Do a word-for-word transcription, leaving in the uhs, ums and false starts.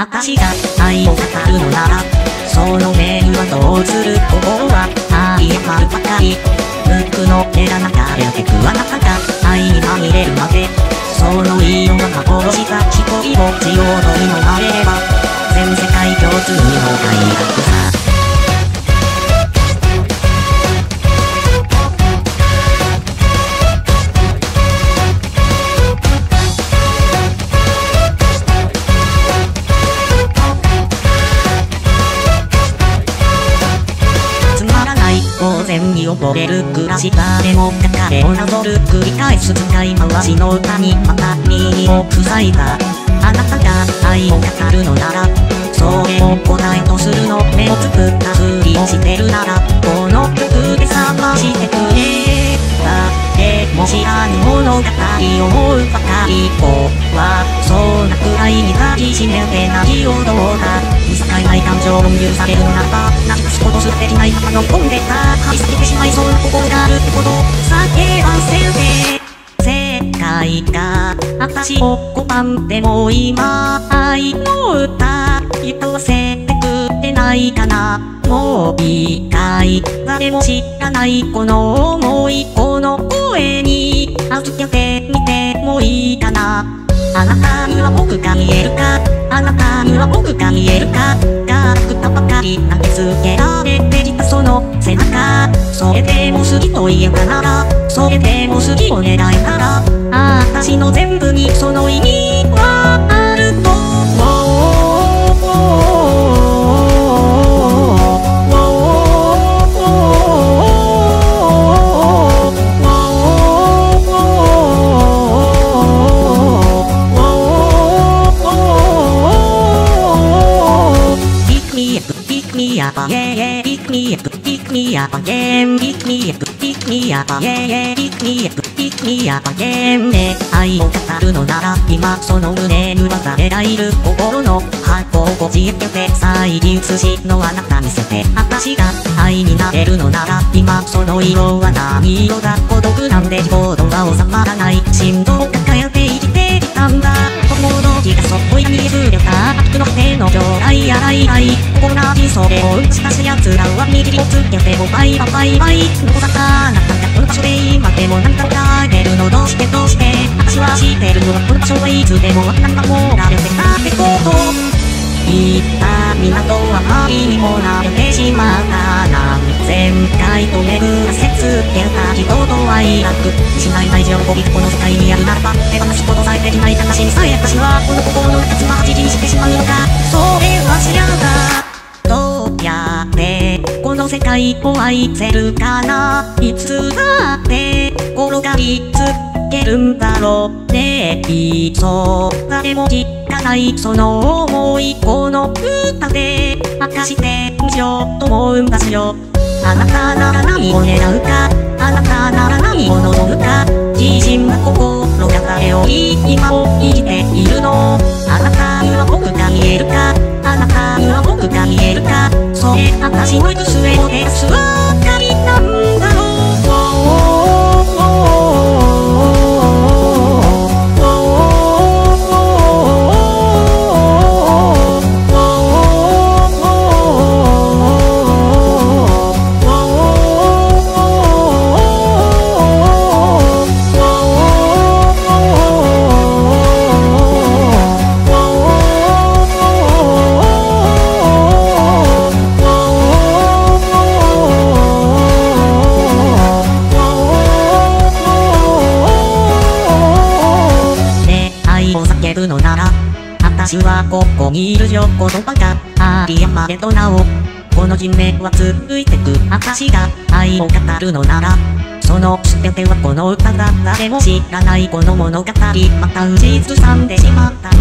私が愛を語るのなら、その目にはどうする心は愛へまるばかり。ムックの手が流れてくあなたが愛にまみれるまで、その色が幻した一人ぼっちを飲み飲まれれば、全世界共通の快楽さ。当然に溺れる暮らし誰も別れをなぞる繰り返す使い回しの歌にまた耳を塞いだ。あなたが愛を語るのなら、それを答えとするの。目をつぶったふりをしてるなら、この曲で探してくれ。誰も知らぬ物語思うばかり子はそんなくらいに抱きしめて泣き踊った。見境ない感情を許されるのならば、泣き出すことすできない中の込んでた張り裂けてしまいそうな心があるってこと叫ばせて、世界が私を拒んでも今愛の歌言わせてくれないかな。もう一回誰も知らないこの想い、この声に預けてみてもいいかな。あなたには僕が見えるか、あなたには僕が見えるか。がくたばかり投げつけられてきたその背中、それでも好きと言えたなら、それでも好きを願えたら、あ私の全部にその意味はあると思う。Yeah, yeah, pick me up, pick me up again, pick me up, pick me up, yeah, yeah, pick me up, pick me up again ね、愛を語るのなら、今その胸には誰がいる心の箱をこじ開けて、再流通しのあなた見せて、私が愛になれるのなら、今その色は何色だ。孤独なんで行動が収まらない、振動を抱えて生きてきたんだ。友達がそっといに触れた悪の手の将来やらいらい、心なじそれをしかし奴らは握りをつけてもバイバイバイバイ。どこだかあなたがこの場所で今でも何かを変えてるのどうしてどうして、私は知ってるのはこの場所はいつでも何かもられてたってこと。言った港は針にも慣れてしまった。何千回と巡らせつけた人と愛楽失いない情報、この世界にあるならば手放すことさえできない悲しみさえ、私はこの心の二つはじきにしてしまうのか。それは知らんがどうやってこの世界を愛せるかな。いつだって転がりつけるんだろうね。いそう誰も知らないその想い、この歌で明かしてみようと思うんですよ。あなたなら何を願うか、あなたなら何を望むか。自信な心が誰を今を生きているの。あなたには僕が見えるか、あなたには僕が見えるか。それ私の行く末を照らす明かりなんだろう。のなら私はここにいるよ。言葉があり余れとなおこの夢は続いてく。私が愛を語るのなら、その全てはこの歌だ。誰も知らないこの物語また打ちずさんでしまった。